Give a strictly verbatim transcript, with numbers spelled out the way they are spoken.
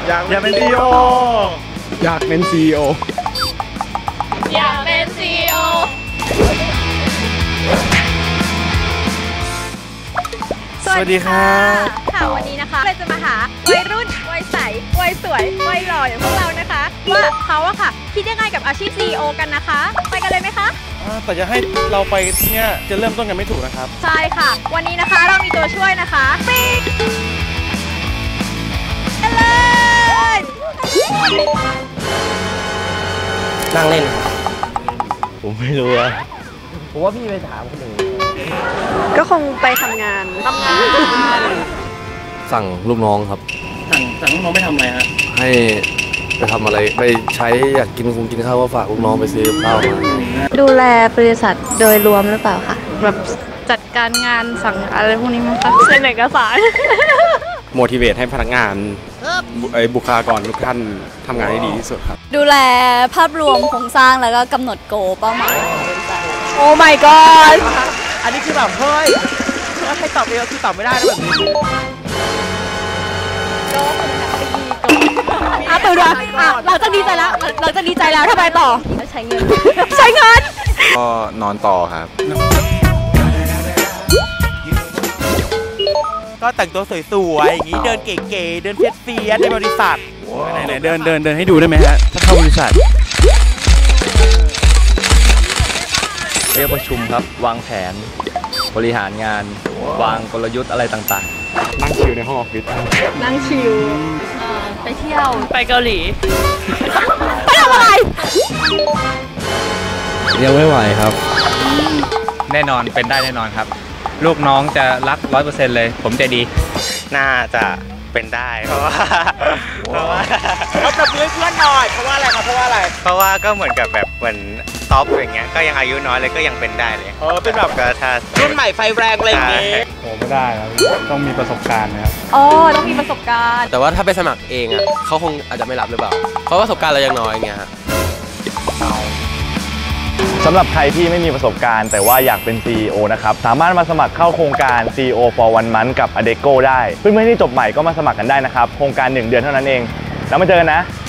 อยากอยากเป็นซีอีโออยากเป็นซีอีโออยากเป็นซีอีโอสวัสดีครับค่ะวันนี้นะคะเราจะมาหาวัยรุ่นวัยใสวัยสวยวัยหล่ออย่างพวกเรานะคะว่าเขาอะค่ะคิดยังไงกับอาชีพ ซี อี โอ กันนะคะไปกันเลยไหมคะแต่จะให้เราไปเนี่ยจะเริ่มต้นกันไม่ถูกนะครับใช่ค่ะวันนี้นะคะเรามีตัวช่วยนะคะปิ๊กกันเลยนั่งเล่นผมไม่รู้อะผมว่าพี่ไปถามคนอื่นก็คงไปทำงานทำงานสั่งลูกน้องครับสั่งสั่งลูกน้องไปทำอะไรฮะให้ไปทำอะไรไปใช้อยากกินคงกินข้าวก็ฝากลูกน้องไปซื้อข้าวมาดูแลบริษัทโดยรวมหรือเปล่าคะแบบจัดการงานสั่งอะไรพวกนี้มั้งคะเซ็นเอกสาร motivate ให้พนักงานไอ้บุคลากรทุกท่านทำงานให้ดีที่สุดครับดูแลภาพรวมโครงสร้างแล้วก็กำหนดโกเป้าหมายโอ้ my god อันนี้คือแบบเฮ้ยใครตอบเองคือตอบไม่ได้นะแบบนี้อ่ะตื่นแล้วอ่ะเราจะดีใจแล้วเราจะดีใจแล้วทำไมต่อใช้เงินใช้เงินก็นอนต่อครับก็แต่งตัวสวยๆอย่างนี้เดินเก๋ๆเดินเฟี้ยๆในบริษัทไหนๆเดินเดินเดินให้ดูได้ไหมฮะถ้าเข้าบริษัทเรียกประชุมครับวางแผนบริหารงานวางกลยุทธ์อะไรต่างๆนั่งชิลในห้องออฟฟิศนั่งชิลไปเที่ยวไปเกาหลีไปทำอะไรยังไม่ไหวครับแน่นอนเป็นได้แน่นอนครับลูกน้องจะรักร้อยเปอร์เซ็นต์เลยผมใจดีน่าจะเป็นได้เพราะว่าเพราะว่าเราปรับเพื่อนเพื่อนหน่อยเพราะว่าอะไรครับเพราะว่าอะไรเพราะว่าก็เหมือนกับแบบเหมือนท็อปอย่างเงี้ยก็ยังอายุน้อยเลยก็ยังเป็นได้เลยเออเป็นแบบก็ถ้ารุ่นใหม่ไฟแรงอะไรอย่างเงี้ยโอ้ไม่ได้แล้วต้องมีประสบการณ์นะครับอ๋อต้องมีประสบการณ์แต่ว่าถ้าไปสมัครเองอ่ะเขาคงอาจจะไม่รับหรือเปล่าเพราะประสบการณ์เรายังน้อยไงฮะสำหรับใครที่ไม่มีประสบการณ์แต่ว่าอยากเป็น ซี อี โอ นะครับสามารถมาสมัครเข้าโครงการ ซี อี โอ for one month กับ Adecco ได้เพื่อนๆที่จบใหม่ก็มาสมัครกันได้นะครับโครงการหนึ่งเดือนเท่านั้นเองแล้วมาเจอกันนะ